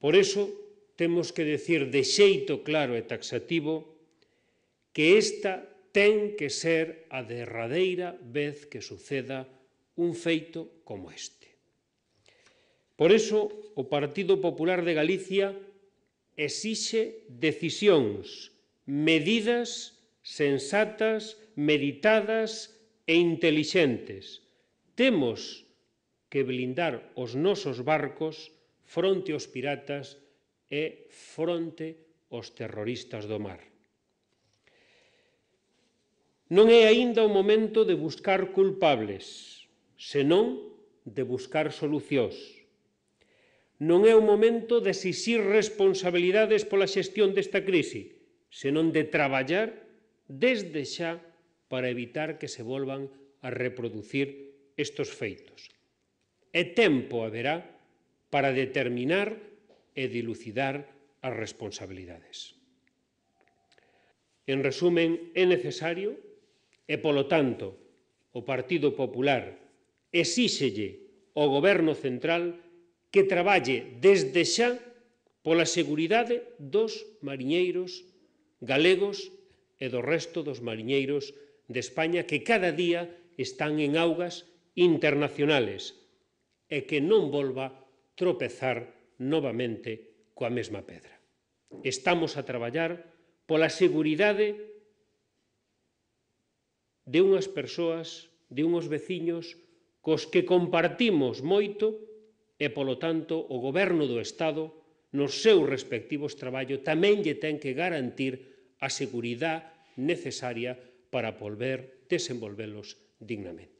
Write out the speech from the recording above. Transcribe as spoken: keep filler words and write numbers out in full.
Por iso, temos que decir de xeito claro e taxativo que esta ten que ser a derradeira vez que suceda un feito como este. Por iso, o Partido Popular de Galicia exixe decisións, medidas sensatas, meditadas e intelixentes. Temos que blindar os nosos barcos fronte aos piratas e fronte aos terroristas do mar. Non é aínda o momento de buscar culpables, senón de buscar solucións. Non é o momento de exixir responsabilidades pola xestión desta crise, senón de traballar desde xa para evitar que se volvan a reproducir estes feitos. E tempo haberá para determinar e dilucidar as responsabilidades. En resumen, é necesario e, polo tanto, o Partido Popular exíxelle ao Goberno Central que traballe desde xa pola seguridade dos mariñeiros galegos e do resto dos mariñeiros de España que cada día están en augas internacionales e que non volva tropezar novamente coa mesma pedra. Estamos a traballar pola seguridade de unhas persoas, de unhos veciños cos que compartimos moito e, polo tanto, o Goberno do Estado, nos seus respectivos traballos, tamén lle ten que garantir a seguridade necesaria para poder desenvolvelos dignamente.